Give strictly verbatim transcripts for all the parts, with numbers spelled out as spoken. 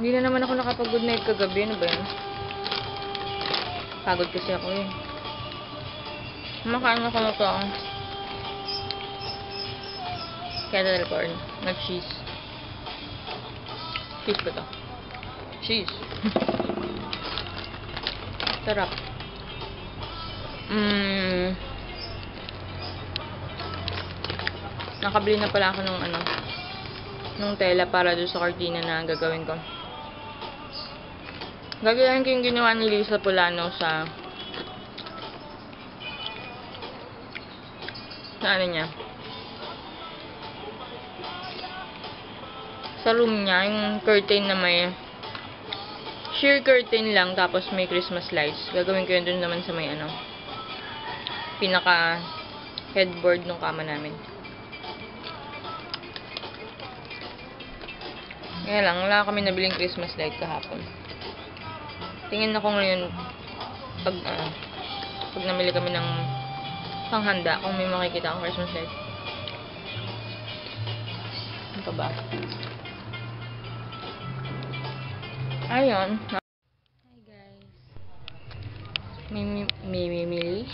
Hindi na naman ako nakapag-good night kagabi. Ano ba yan? Pagod kasi ako eh. Makain ako na ito ang kettle corn na cheese. Cheese ba ito? Cheese. Sarap. Mmm. Nakabili na pala ako ng ano, nung tela para doon sa cortina na gagawin ko. Gagawin ko yung ginawa ni Lisa Polano sa sa ano niya. Sa room niya, yung curtain na may sheer curtain lang, tapos may Christmas lights. Gagawin ko yun doon naman sa may ano, pinaka headboard ng kama namin. Kaya lang, wala kami nabiling Christmas light kahapon. Tingin ako ngayon, pag, uh, pag namili kami ng panghanda, kung may makikita akong Christmas light. Ano pa ba? Ayun. Hi guys. May mimili.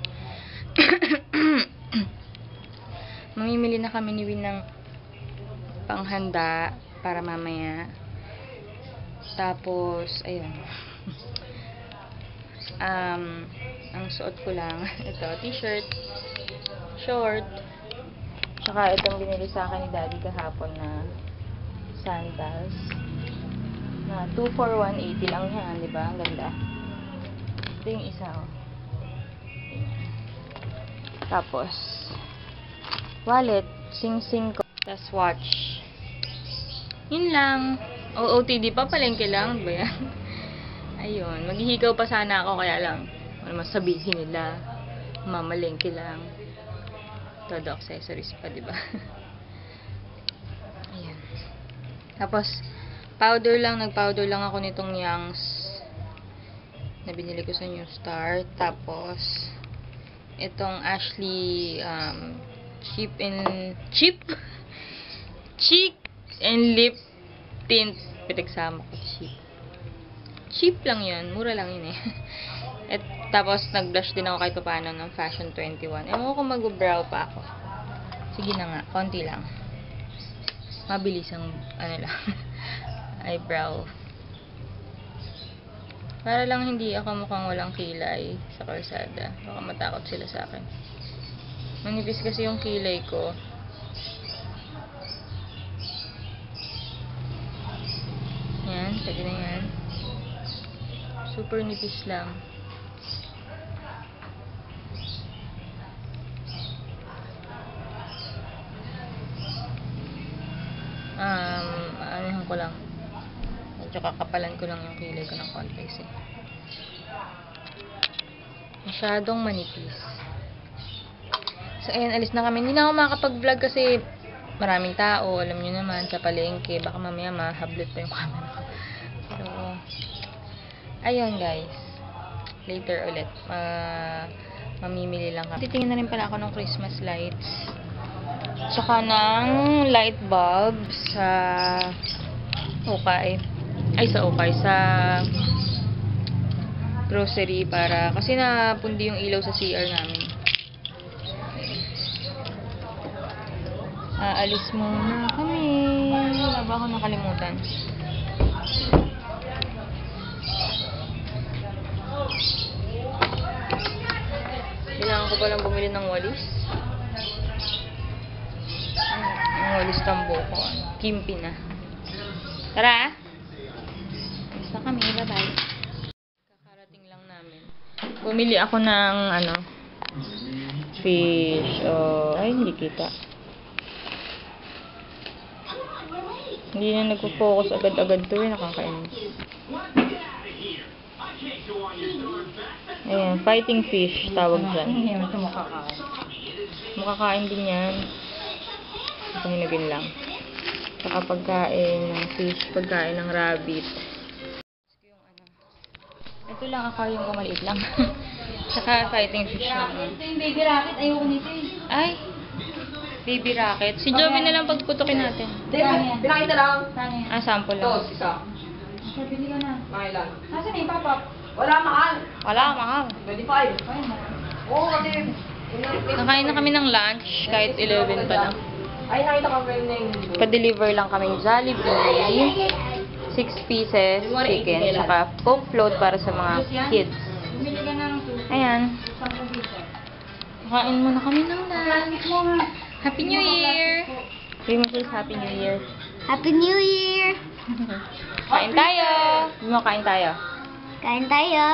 Mamimili na kami ni Win ng panghanda para mamaya. Tapos, ayun. Um, ang suot ko lang, ito, t-shirt, short, tsaka itong binili sa akin ni Daddy kahapon na sandals. Na two for one eighty lang yan, di ba? Ang ganda. Ito yung isa, oh. Tapos, wallet, sing-sing ko. Tapos watch. Yun lang. O O T D pa, palengke lang. Ba yan? Ayun. Maghihikaw pa sana ako, kaya lang. Ano masabihin nila. Mamalengke lang. Todo accessories pa, diba? Ayan. Tapos, powder lang. Nag-powder lang ako nitong Young's na binili ko sa New Star. Tapos, itong Ashley um, cheap and cheap cheek and lip tint, pinagsama ko, cheap cheap lang yun, mura lang yun eh. At tapos nag-blush din ako kahit paano ng Fashion twenty-one. Ewan ko kung mag-brow pa ako. Sige na nga, konti lang, mabilis ang ano lang eyebrow, para lang hindi ako mukhang walang kilay sa kalsada. Baka matakot sila sa akin. Manipis kasi yung kilay ko. Yan, pwede na yan. Super nipis lang. Um, anuhan ko lang. Medyo kakapalan ko lang yung kilay ko ng konti kasi masyadong manipis. So, ayan, alis na kami. Hindi na ako makakapag-vlog kasi maraming tao. Alam nyo naman, sa palengke. Baka mamaya mahablit pa yung camera ko. So, ayun guys. Later ulit. Uh, mamimili lang kami. Titingin na rin pala ako ng Christmas lights. Tsaka ng light bulb sa Okay. Ay, sa Okay. Sa grocery para, kasi napundi yung ilaw sa C R namin. Aalis muna kami. Wala ba ako nakalimutan? Kailangan ko palang bumili ng walis. Ang walis tambo ko. Kimpi na. Tara! Alis na kami. Bye-bye. Kakarating lang namin. Bumili ako ng ano, fish. Oh, ay, hindi kita. Hindi na nagpo-focus agad-agad to eh. Nakakainis. Ayan, fighting fish tawag dyan. Hindi naman ito makakain. Makakain din yan. Pahinagin lang. Saka pagkain ng fish, pagkain ng rabbit. Ito lang ako yung kumaliit lang. Saka fighting fish naman. Ito yung baby racket. Ayoko nito eh. Ay! Baby racket. Si Joey na lang pagputukin natin. Bilangin na lang. Ah, sample lang. Ito, isa. Bili ka na. Makailan? Nasaan yung pop-up? Wala, mahal. Wala, mahal. twenty-five. Ay, mahal. Oo, kasi... Nakain na kami ng lunch, kahit eleven pa lang. Ay, nakita ko friend na yung... Pa-deliver lang kami ng Jollibee. Six pieces chicken, saka Coke float para sa mga kids. Bumili ka na ng two. Ayan. Sampung piso. Kain muna kami ng lunch. Mo nga. Happy New Year! Sabi mo please, Happy New Year. Happy New Year! Kain tayo! Sabi mo, kain tayo. Kain tayo!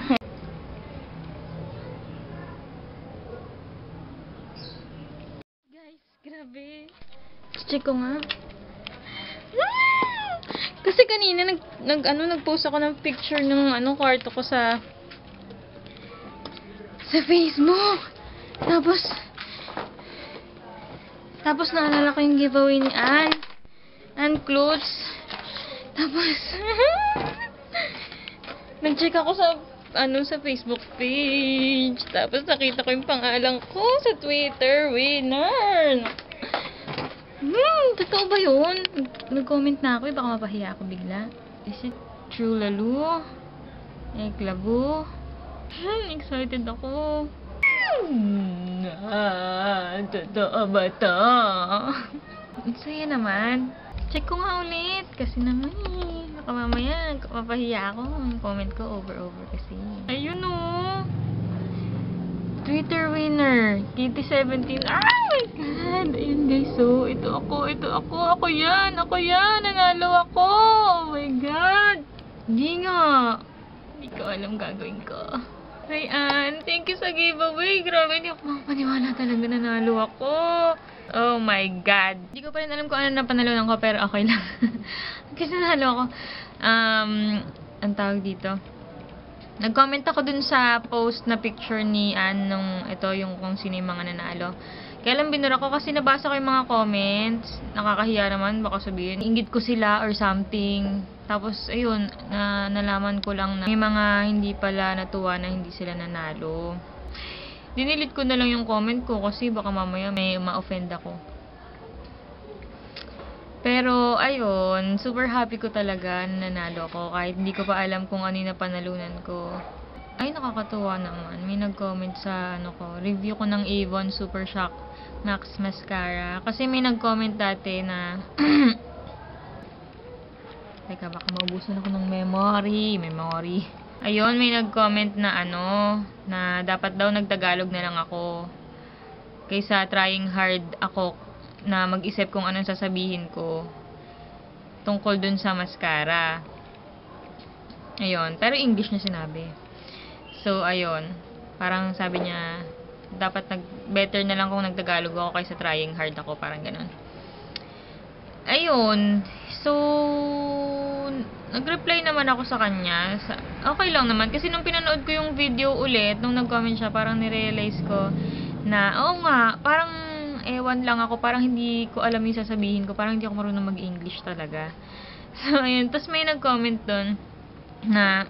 Guys, grabe. Check ko nga. Kasi kanina nag, nag ano nag-post ako ng picture ng ano kwarto ko sa sa Facebook. Tapos tapos naalala ko yung giveaway ni Ann. Ann Clothes. Tapos nag-check ako sa ano sa Facebook page. Tapos nakita ko yung pangalan ko sa Twitter. Winner! Hmm, totoo ba yun? Nag-comment na ako eh, baka mapahiya ako bigla. Is it true, Lalu? Ek, Labu? Hmm, excited ako. Hmm, ah, totoo ba to? Ang saya naman. Check ko nga ulit, kasi naman eh. Baka mamaya, mapahiya ako. Ang comment ko over-over kasi. Ayun oh. Twitter winner, Kitty seventeen. Oh my God! Ayun guys, so, ito ako, ito ako, ako yan, ako yan, nanalo ako! Oh my God! Hindi nga. Hindi ko alam gagawin ko. Hi, Ann. Thank you sa giveaway. Grabe, hindi ako makapaniwala talaga nanalo ako. Oh my God. Hindi ko pa rin alam kung ano na panalunan ko, pero okay lang. Kasi nanalo ako. Um, ang tawag dito. Nag-comment ako dun sa post na picture ni Ann nung ito yung kung sino yung mga nanalo. Kaya lang binura ko kasi nabasa ko yung mga comments. Nakakahiya naman, baka sabihin. Ingit ko sila or something. Tapos, ayun, na, nalaman ko lang na may mga hindi pala natuwa na hindi sila nanalo. Dinilit ko na lang yung comment ko kasi baka mamaya may ma-offend ako. Pero, ayun, super happy ko talaga na nanalo ko. Kahit hindi ko pa alam kung ano yung napanalunan ko. Ay, nakakatuwa naman. May nag-comment sa, ano ko, review ko ng Avon Super Shock Max Mascara. Kasi may nag-comment dati na, teka, baka maubusan ako ng memory. Memory. Ayun, may nag-comment na, ano, na dapat daw nagtagalog na lang ako. Kaysa trying hard ako na mag-isip kung anong sasabihin ko tungkol dun sa mascara. Ayun, pero English na sinabi. So, ayun, parang sabi niya, dapat nag better na lang kung nagtagalog ako kaysa trying hard ako, parang ganun. Ayun, so, nag-reply naman ako sa kanya. Sa, okay lang naman, kasi nung pinanood ko yung video ulit, nung nag-comment siya, parang nirealize ko na, oo nga, parang ewan lang ako, parang hindi ko alam yung sasabihin ko, parang hindi ako marunong mag-English talaga. So, ayun. Tapos may nag-comment dun na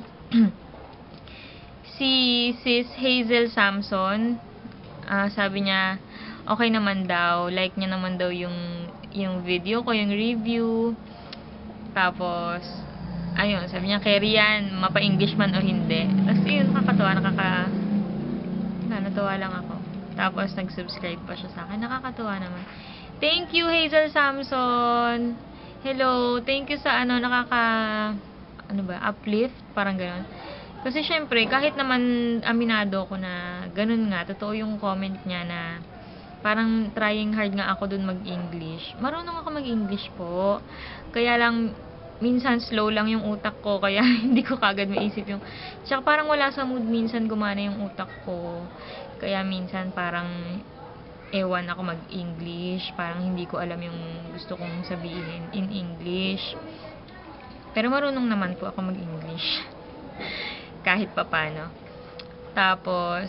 si Sis Hazel Samson, uh, sabi niya, okay naman daw, like niya naman daw yung, yung video ko, yung review. Tapos, ayun, sabi niya, carry yan, mapa-English man o hindi. Tapos yun, nakakatawa, nakaka, na, natuwa lang ako. Tapos, nag-subscribe pa siya sa akin. Nakakatuwa naman. Thank you, Hazel Samson. Hello. Thank you sa, ano, nakaka, ano ba, uplift? Parang gano'n. Kasi, syempre, kahit naman aminado ko na gano'n nga, totoo yung comment niya na parang trying hard nga ako dun mag-English. Marunong ako mag-English po. Kaya lang, minsan slow lang yung utak ko, kaya hindi ko kagad maisip yung, tsaka parang wala sa mood minsan gumana yung utak ko. Kaya minsan parang ewan ako mag-English, parang hindi ko alam yung gusto kong sabihin in English. Pero marunong naman po ako mag-English. Kahit papano. Tapos,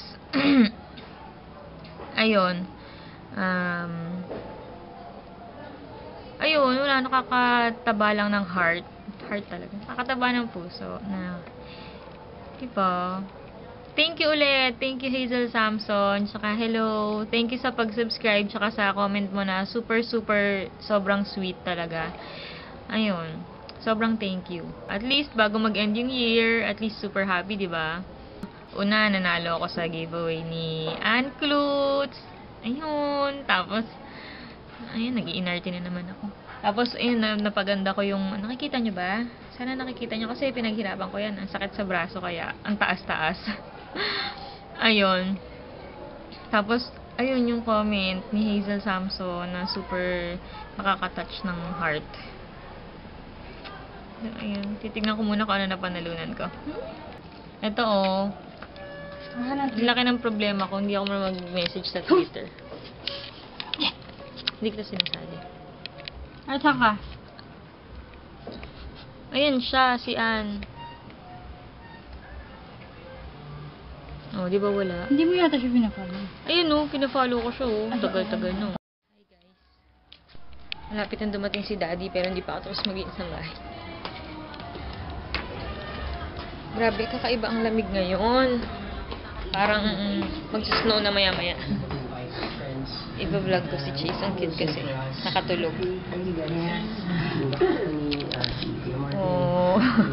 ayun. Um, ayun, wala, nakakataba lang ng heart. Heart talaga. Nakakataba ng puso na, diba? Thank you ulit. Thank you, Hazel Samson. Tsaka, hello. Thank you sa pag-subscribe. Tsaka sa comment mo na super, super, sobrang sweet talaga. Ayun. sobrang thank you. At least, bago mag-end yung year, at least super happy, di ba? Una, nanalo ako sa giveaway ni Ann Klutz. Ayun. Tapos, ayun, nag-iinarte na naman ako. Tapos, ayun, na- napaganda ko yung, nakikita nyo ba? Sana nakikita nyo kasi pinaghirapan ko yan. Ang sakit sa braso kaya, ang taas-taas. Ayun. Tapos, ayun yung comment ni Hazel Samson na super nakaka-touch ng heart. Ayun, titignan ko muna kung ano na panalunan ko. Ito oh, ang laki ng problema ko, hindi ako marunong mag-message sa Twitter. Hindi ko sinasali. Ay, saan ka? Ayun siya, si Ann. Oh, di ba wala? Hindi mo yata siya pinafollow. Ayun oh, pinafollow ko siya oh. Tagal-tagal no. Hi guys. Malapit na dumating si Daddy pero hindi pa ako tapos mag-iis ng bahay. Grabe, kakaiba ang lamig ngayon. Parang mm, mag-snow na maya-maya. Iba-vlog ko si Chase. Ang cute kasi. Nakatulog. Oh.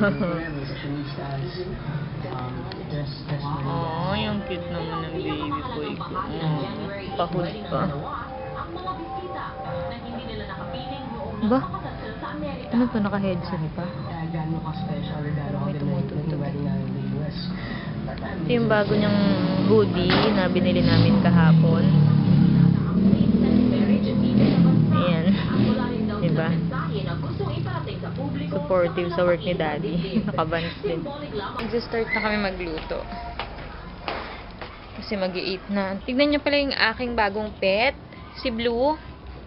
Oh, yung cute naman ng baby boy ko. Oh, pahod pa. Ba? Ano to? Naka-headset pa? May tumutugtog. Ito yung bago niyang hoodie na binili namin kahapon. Ayan. Diba? Supportive sa work ni Daddy. Nakabans din. Nag-start na kami magluto. Kasi mag-i-eight na. Tignan niyo pala yung aking bagong pet. Si Blue.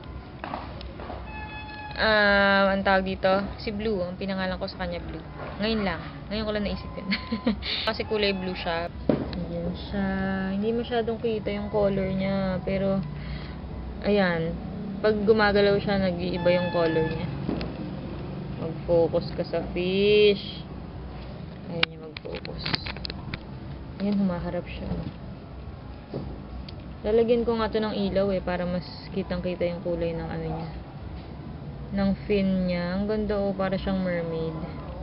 Ah, uh, ang tawag dito, si Blue. Ang pinangalan ko sa kanya, Blue. Ngayon lang. Ngayon ko lang naisip yun. Kasi kulay blue siya. Ayan siya. Hindi masyadong kita yung color niya. Pero, ayan. Pag gumagalaw siya, nag-iiba yung color niya. Mag-focus ka sa fish. Ayan niya mag-focus. Ayan, humaharap siya. Lalagyan ko nga to ng ilaw eh, para mas kitang-kita yung kulay ng ano niya. Ng fin niya. Ang ganda oh, para siyang mermaid.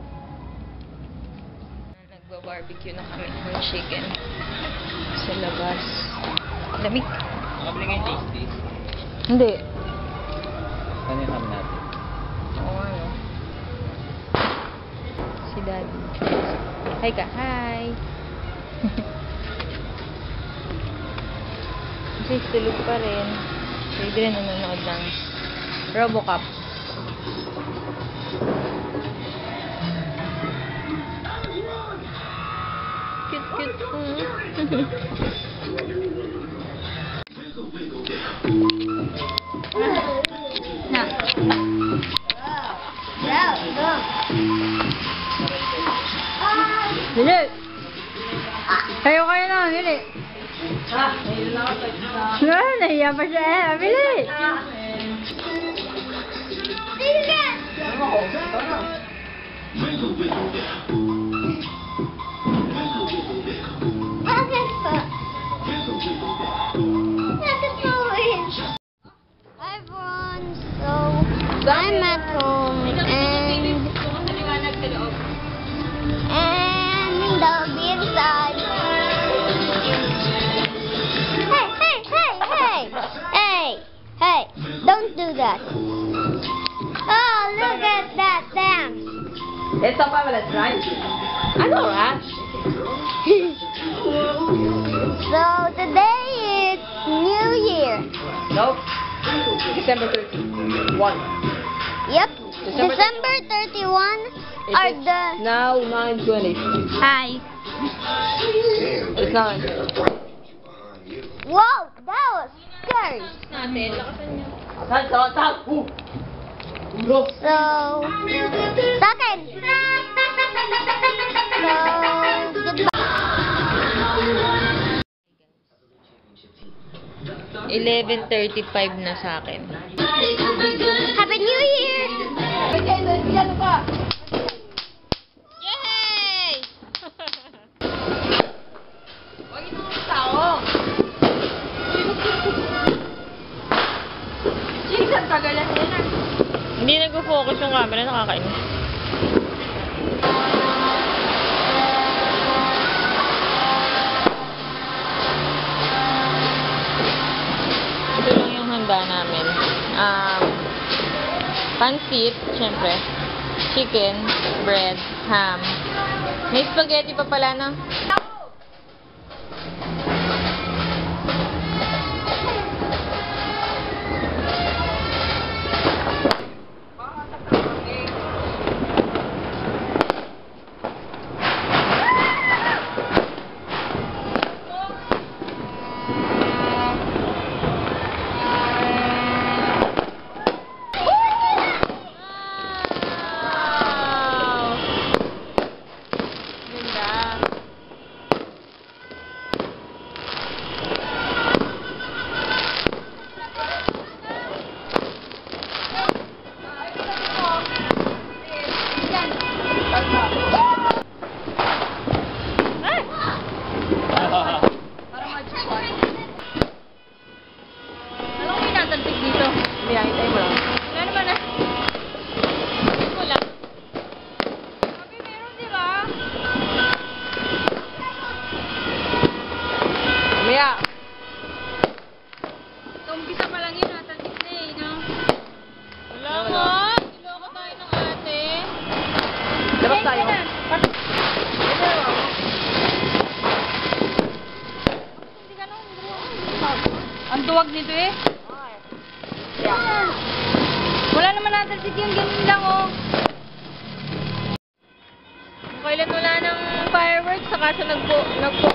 Nagba-barbecue na kami ng chicken sa labas. Lamig. Nakabili kayo tasty? Hindi. Ano yung ham natin? Oo, ano. Si Daddy. Hi ka. Hi. Kasi tulog pa rin. Hindi rin nanonood ng Robocop. Cute, cute. Na. Dili. Kayo kayo na, dili. Ah, nahiya pa siya eh. Bili. Hi everyone, so I'm at home and and they'll be inside. Hey, hey, hey, hey, hey, hey, don't do that. Oh, look at that dance. It's a fabulous, right? I know, right? So today is New Year. Nope. December thirty-first. Yep. December December thirty-first are It's the... now nine twenty. Hi. It's nine. Whoa, that was scary. Natin, lakasan niyo. Stop, stop, stop. Ooh. Look. So, second. So, goodbye. eleven thirty-five na sa akin. Happy New Year! Yay! Huwag ito mga tao. Jesus, tagalan nila. Hindi nag-focus yung camera, nakakainis. Ito lang yung handa namin. Um, pansit, syempre. Chicken, bread, ham. May spaghetti pa pala, no? Maya. Umpisa pa lang yun, natalbik na eh, no? Wala mo. Iloko tayo ng ate. Labas tayo. Ang duwag nito eh. Wala naman natalbik yung ganun lang oh. Kailan wala ng fireworks, saka siya nagpo, nagpo.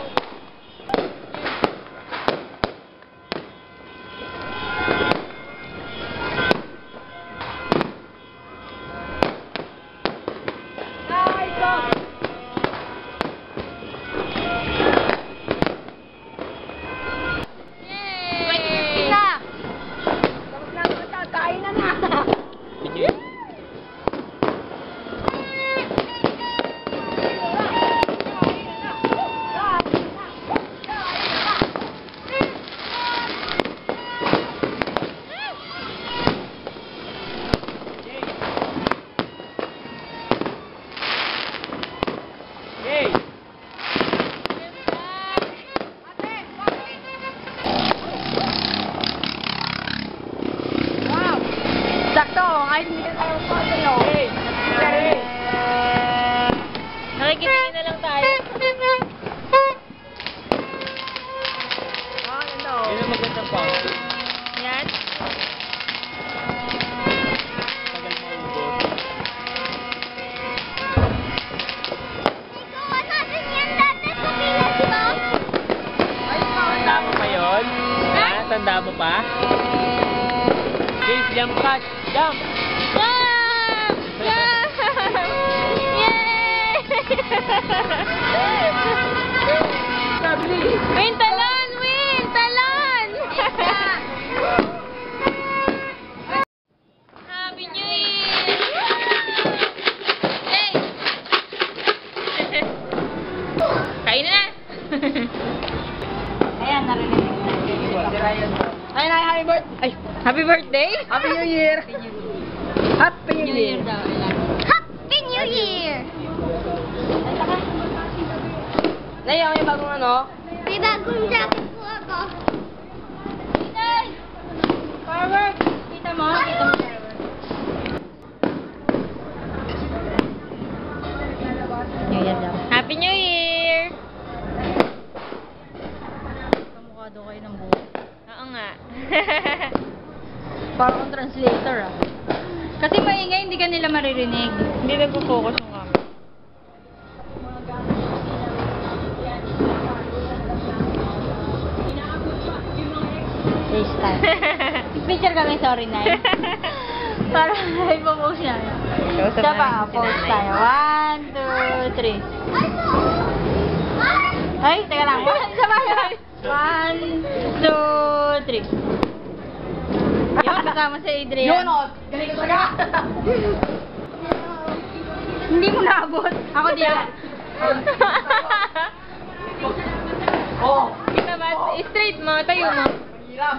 Sakto, kahit hindi ka tayo pagkano. Hey! Hey! Nakikitingin na lang tayo. Ah, ano? Yun ang magandang pang. Yan. Tagal maubos. Ikaw natin yan dati sa pilas mo. Tanda mo pa yun? Ha? Tanda mo pa? Guys, jump cut! Jump! Jump! Jump! Yay! Win, talon! Win! Talon! Happy New Year! Yay! Kain na! Ayan, narinig. Ay, ay, happy birthday! Ay, Happy birthday! Happy New Year! Happy New New Year! Year daw. Ayan. Happy New Year! Naya, may bagong ano? May bagong jacket po ako. Fireworks! Kita mo? Kita mo fireworks. New Year daw. Happy New Year! Kamukha daw kayo ng buhay. Oo nga. Parang akong translator ah. Kasi maingay, hindi ka nila maririnig. Hindi nagpo-focus yung camera. FaceTime. Picture kami, sorry, Nay. Para ipopost niya. Kausap Isa pa, namin si post Nanay. tayo. One, two, three. Ay, teka lang. Isa pa yun. One, two, three. Yun, kasama si Adrian. Yun o! Ganito talaga! Hindi mo naabot. Ako di ako. Oo! Kita ba? Straight mo, tayo mo. Hirap!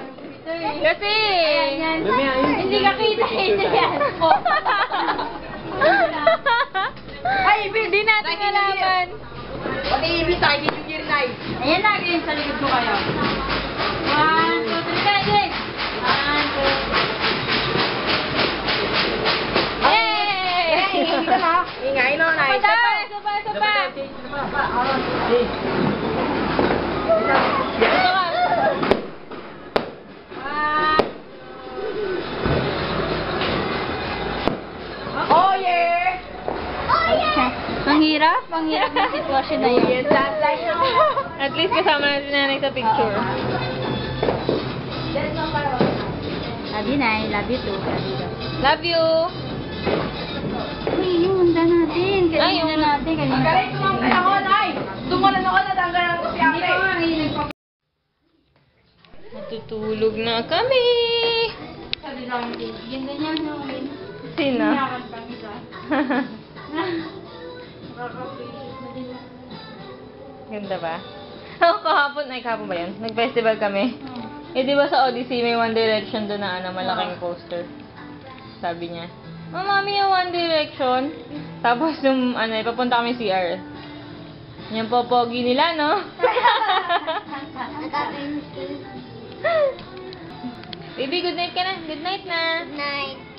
Kasi, Ayan, yan. Lumia, yun. Hindi ka kita, Adrian. Ay, Ibis! Hindi natin alaman. Pati Ibis, ay, hindi yung year night. Ayan na, game sa likod ko kayo. One, two, three, guys, guys. One, two, Yay! Hey, hindi ka na. Ingay no, night. Isa pa, isa pa, isa pa. Ito ka. Oh, yeah! Oh, yeah! Ang hirap, ang hirap ng sitwasyon na yun. Yes, last line na. At least kasama natin si Nanay sa picture. Love you, Nay. Love you too. Love you. Love you. Uy, yung hunda natin. Kanina Ay, yung- natin. Kanina. Galing tumangkay ako, Nay! Tumulan ako, natanggal ako si Hindi ate. pa nga ngayon nagpa- Natutulog na kami. Sabi lang, ganda niya na kami. Sino? Hinakan pa isa. Nakaka-appreciate na din. Ganda ba? Oo, kahapon, ay kahapon ba yun? Nag-festival kami. Eh, di ba sa Odyssey may One Direction doon na ano, malaking poster. Sabi niya, oh, mami, yung One Direction. Tapos nung, ano, ipapunta kami C R. Yan po, pogi nila, no? Nakakainis. Baby, good night ka na. Good night na. Night.